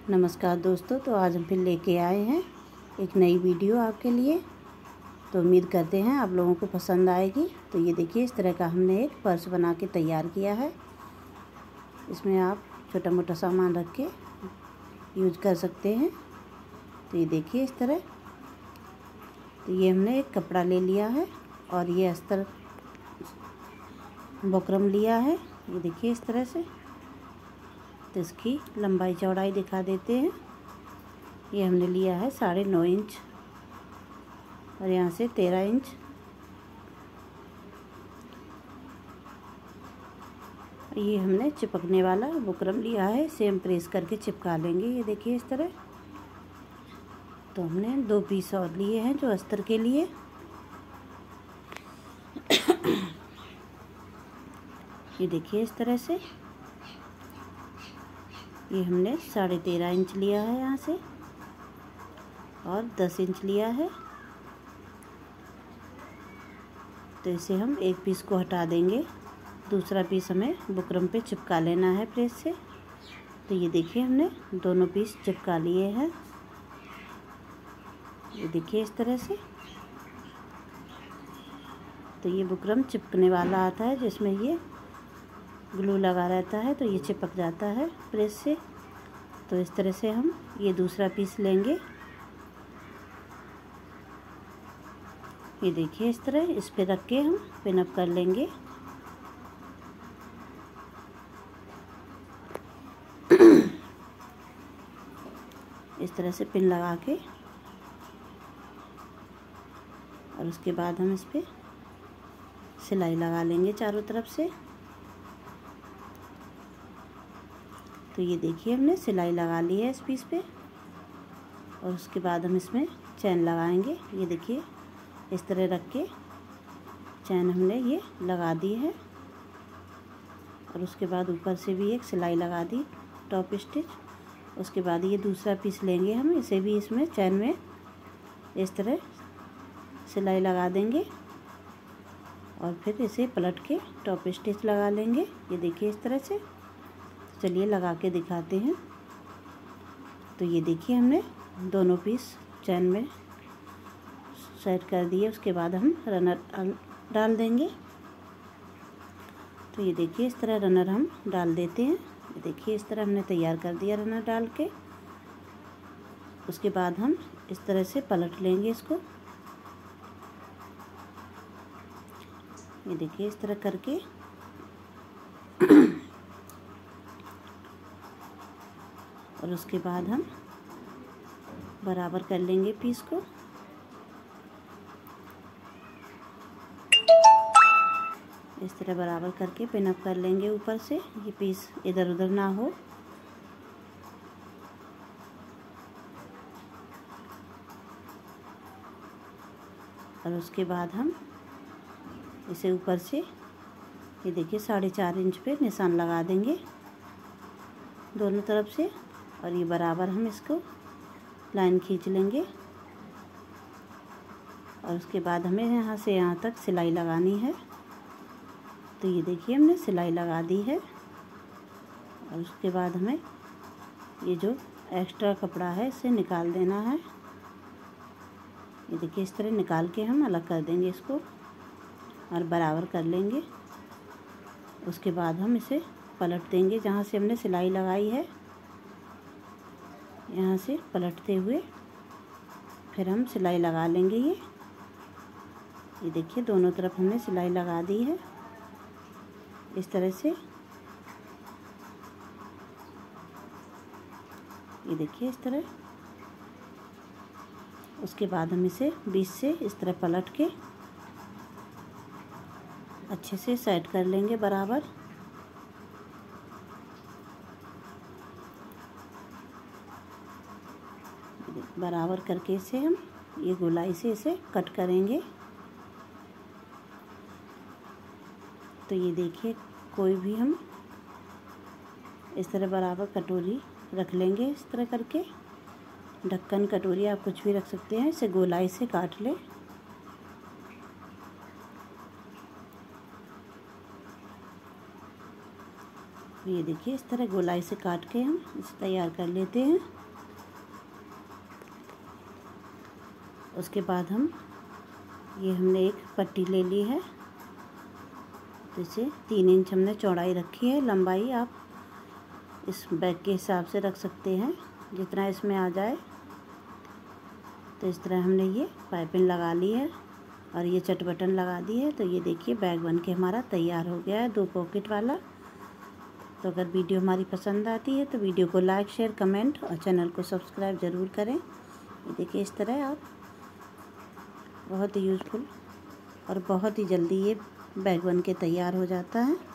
नमस्कार दोस्तों। तो आज हम फिर लेके आए हैं एक नई वीडियो आपके लिए। तो उम्मीद करते हैं आप लोगों को पसंद आएगी। तो ये देखिए, इस तरह का हमने एक पर्स बना के तैयार किया है। इसमें आप छोटा मोटा सामान रख के यूज कर सकते हैं। तो ये देखिए इस तरह। तो ये हमने एक कपड़ा ले लिया है और ये अस्तर बुकरम लिया है। ये देखिए इस तरह से। तो इसकी लंबाई चौड़ाई दिखा देते हैं। ये हमने लिया है 9.5 इंच और यहाँ से 13 इंच। ये हमने चिपकने वाला बुकरम लिया है, सेम प्रेस करके चिपका लेंगे। ये देखिए इस तरह। तो हमने 2 पीस और लिए हैं जो अस्तर के लिए। ये देखिए इस तरह से। ये हमने 13.5 इंच लिया है यहाँ से और 10 इंच लिया है। तो इसे हम एक पीस को हटा देंगे, दूसरा पीस हमें बुकरम पे चिपका लेना है प्रेस से। तो ये देखिए हमने दोनों पीस चिपका लिए हैं। ये देखिए इस तरह से। तो ये बुकरम चिपकने वाला आता है, जिसमें ये ग्लू लगा रहता है, तो ये चिपक जाता है प्रेस से। तो इस तरह से हम ये दूसरा पीस लेंगे। ये देखिए इस तरह, इस पे रख के हम पिन अप कर लेंगे। इस तरह से पिन लगा के और उसके बाद हम इस पे सिलाई लगा लेंगे चारों तरफ से। तो ये देखिए हमने सिलाई लगा ली है इस पीस पे और उसके बाद हम इसमें चैन लगाएंगे। ये देखिए इस तरह रख के चैन हमने ये लगा दी है और उसके बाद ऊपर से भी एक सिलाई लगा दी, टॉप स्टिच। उसके बाद ये दूसरा पीस लेंगे हम, इसे भी इसमें चैन में इस तरह सिलाई लगा देंगे और फिर इसे पलट के टॉप स्टिच लगा लेंगे। ये देखिए इस तरह से। चलिए लगा के दिखाते हैं। तो ये देखिए हमने दोनों पीस चैन में सेट कर दिए। उसके बाद हम रनर डाल देंगे। तो ये देखिए इस तरह रनर हम डाल देते हैं। ये देखिए इस तरह हमने तैयार कर दिया रनर डाल के। उसके बाद हम इस तरह से पलट लेंगे इसको। ये देखिए इस तरह करके और उसके बाद हम बराबर कर लेंगे पीस को। इस तरह बराबर करके पिन अप कर लेंगे ऊपर से, ये पीस इधर उधर ना हो। और उसके बाद हम इसे ऊपर से ये देखिए 4.5 इंच पे निशान लगा देंगे दोनों तरफ से और ये बराबर हम इसको लाइन खींच लेंगे। और उसके बाद हमें यहाँ से यहाँ तक सिलाई लगानी है। तो ये देखिए हमने सिलाई लगा दी है और उसके बाद हमें ये जो एक्स्ट्रा कपड़ा है इसे निकाल देना है। ये देखिए इस तरह निकाल के हम अलग कर देंगे इसको और बराबर कर लेंगे। उसके बाद हम इसे पलट देंगे, जहाँ से हमने सिलाई लगाई है यहाँ से पलटते हुए फिर हम सिलाई लगा लेंगे। ये देखिए दोनों तरफ हमने सिलाई लगा दी है इस तरह से। ये देखिए इस तरह। उसके बाद हम इसे बीच से इस तरह पलट के अच्छे से सेट कर लेंगे बराबर। बराबर करके इसे हम ये गोलाई से इसे कट करेंगे। तो ये देखिए कोई भी हम इस तरह बराबर कटोरी रख लेंगे। इस तरह करके ढक्कन, कटोरी आप कुछ भी रख सकते हैं। इसे गोलाई से काट लें। ये देखिए इस तरह गोलाई से काट के हम इसे तैयार कर लेते हैं। उसके बाद हमने एक पट्टी ले ली है, तो इसे 3 इंच हमने चौड़ाई रखी है। लंबाई आप इस बैग के हिसाब से रख सकते हैं, जितना इसमें आ जाए। तो इस तरह हमने ये पाइपिंग लगा ली है और ये चट बटन लगा दी है। तो ये देखिए बैग बन के हमारा तैयार हो गया है, 2 पॉकेट वाला। तो अगर वीडियो हमारी पसंद आती है तो वीडियो को लाइक, शेयर, कमेंट और चैनल को सब्सक्राइब ज़रूर करें। ये देखिए इस तरह आप बहुत ही यूज़फुल और बहुत ही जल्दी ये बैग बन के तैयार हो जाता है।